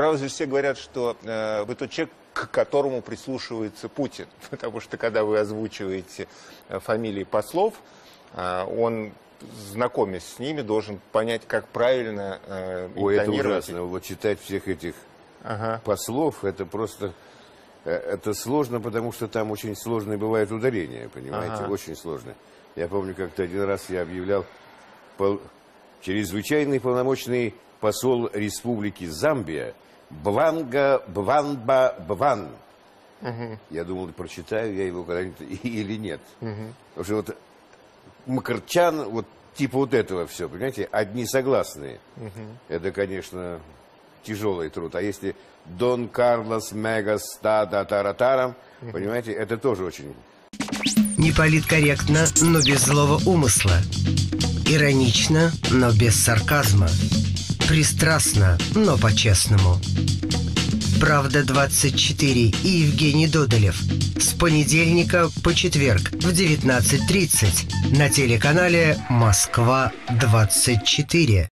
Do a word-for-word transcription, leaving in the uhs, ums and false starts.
правда же все говорят, что э, вы тот человек, к которому прислушивается Путин. Потому что, когда вы озвучиваете фамилии послов, э, он, знакомясь с ними, должен понять, как правильно э, Ой, это ужасно. Вот читать всех этих ага. послов, это просто... Это сложно, потому что там очень сложные бывают ударения, понимаете? Ага. Очень сложно. Я помню, как-то один раз я объявлял пол... чрезвычайный полномочный посол Республики Замбия Бванга Бванба Бван. Угу. Я думал, прочитаю я его когда-нибудь или нет. Угу. Потому что вот Макарчан, вот типа вот этого все, понимаете, одни согласные. Угу. Это, конечно, тяжелый труд. А если Дон Карлос Мегас Стада Таратарам, угу. понимаете, это тоже очень... Не политкорректно, но без злого умысла. Иронично, но без сарказма. Пристрастно, но по-честному. «Правда двадцать четыре» и Евгений Додолев. С понедельника по четверг в девятнадцать тридцать на телеканале «Москва двадцать четыре».